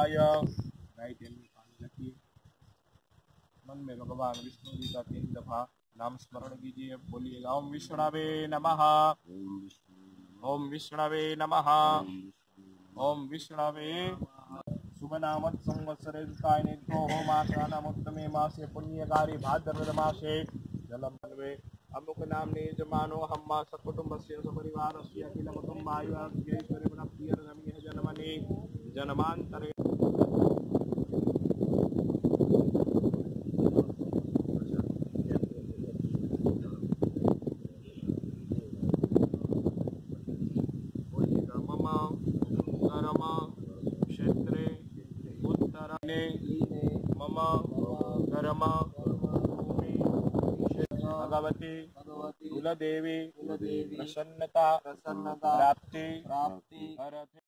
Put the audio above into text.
शिवाय। मन में भगवान विष्णु जी का 3 दफा नाम स्मरण कीजिए। बोलिएगा ओम विष्णवे नमः, ओम विष्णवे नमः, ओम विष्णवे। शुभ नाम संवत्सरे हो मासानामुत्तमे मासे पुण्यकारी भाद्रपद मासे जलम मनवे अमुक नामने यजमानो हम्मा सकुटुम्बस्य सपरिवारस्य अखिल कुटुम्बायुर्भोगैश्वर्य प्राप्तिर्गमिः जन्मनि जन्मान्तरे। क्षेत्रे उत्तरायणे मम कर्म भूमि भगवती कुलदेवी प्रसन्नता प्राप्ति।